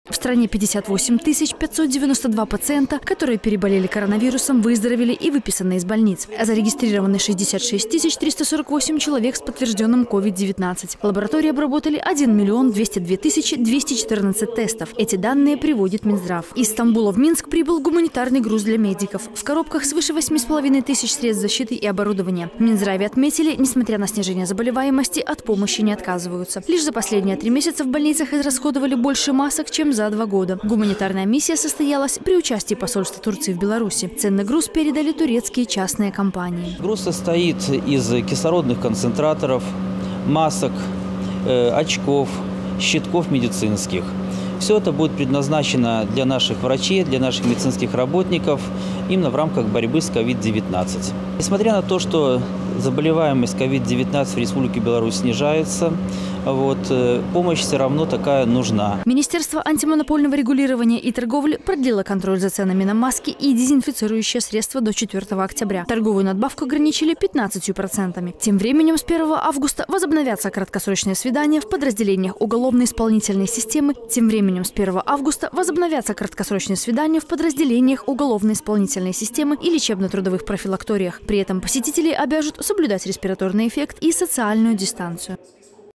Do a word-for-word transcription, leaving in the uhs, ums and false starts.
В стране пятьдесят восемь тысяч пятьсот девяносто два пациента, которые переболели коронавирусом, выздоровели и выписаны из больниц. А зарегистрированы шестьдесят шесть тысяч триста сорок восемь человек с подтвержденным ковид девятнадцать. Лаборатории обработали один миллион двести две тысячи двести четырнадцать тестов. Эти данные приводит Минздрав. Из Стамбула в Минск прибыл гуманитарный груз для медиков. В коробках свыше восьми с половиной тысяч средств защиты и оборудования. В Минздраве отметили, несмотря на снижение заболеваемости, от помощи не отказываются. Лишь за последние три месяца в больницах израсходовали больше масок, чем за два года. Гуманитарная миссия состоялась при участии посольства Турции в Беларуси. Ценный груз передали турецкие частные компании. Груз состоит из кислородных концентраторов, масок, э, очков, щитков медицинских. Все это будет предназначено для наших врачей, для наших медицинских работников именно в рамках борьбы с ковид девятнадцать. Несмотря на то, что заболеваемость ковид девятнадцать в Республике Беларусь снижается, вот, помощь все равно такая нужна. Министерство антимонопольного регулирования и торговли продлило контроль за ценами на маски и дезинфицирующие средства до четвёртого октября. Торговую надбавку ограничили пятнадцатью процентами. Тем временем с первого августа возобновятся краткосрочные свидания в подразделениях уголовно-исполнительной системы. Тем временем с первого августа возобновятся краткосрочные свидания в подразделениях уголовно-исполнительной системы и лечебно-трудовых профилакториях. При этом посетителей обяжут соблюдать респираторный эффект и социальную дистанцию.